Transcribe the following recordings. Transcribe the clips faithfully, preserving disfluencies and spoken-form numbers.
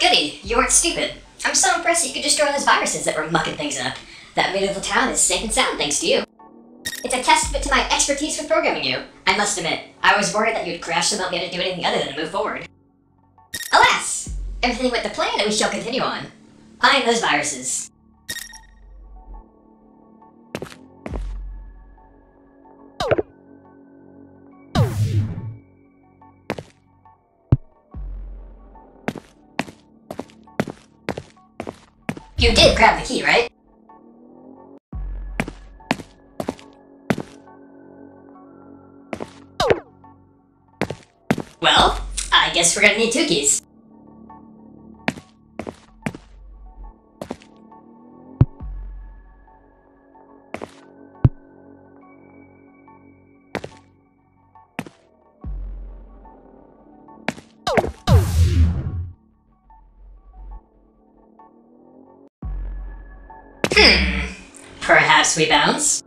goody, you weren't stupid. I'm so impressed that you could destroy those viruses that were mucking things up. That medieval town is safe and sound thanks to you. It's a testament to my expertise with programming you. I must admit, I was worried that you'd crash and not be able to do anything other than move forward. Alas! Everything went to plan and we shall continue on. Find those viruses. You did grab the key, right? Well, I guess we're gonna need two keys. Hmm. Perhaps we bounce?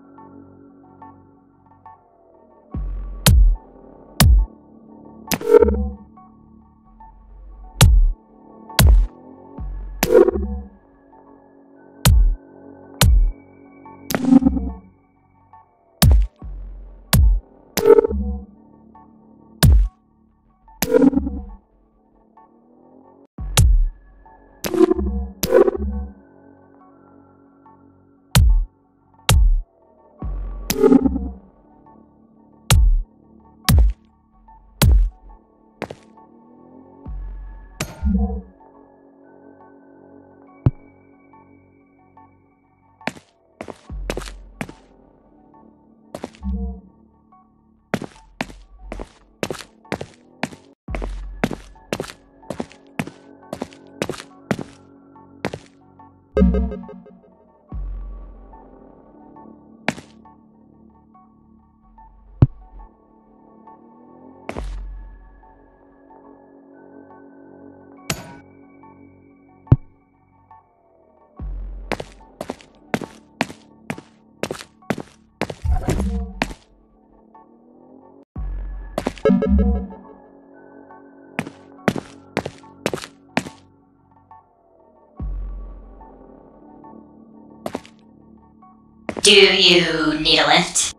Do you need a lift?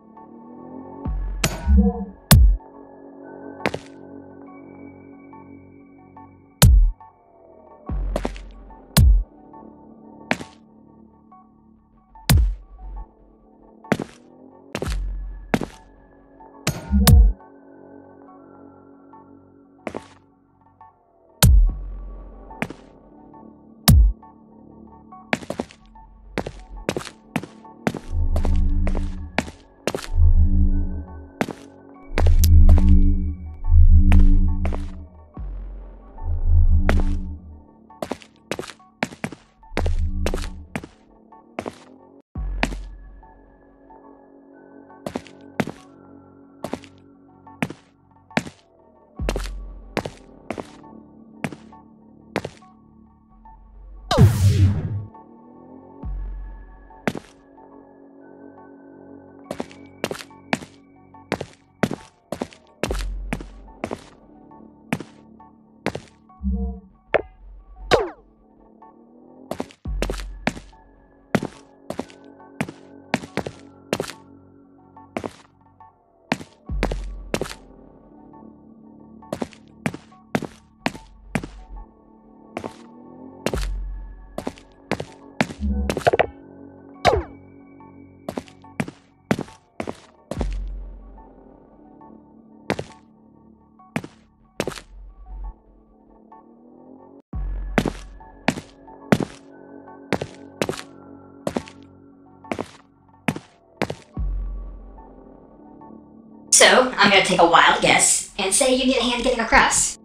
So, I'm gonna take a wild guess and say you need a hand getting across.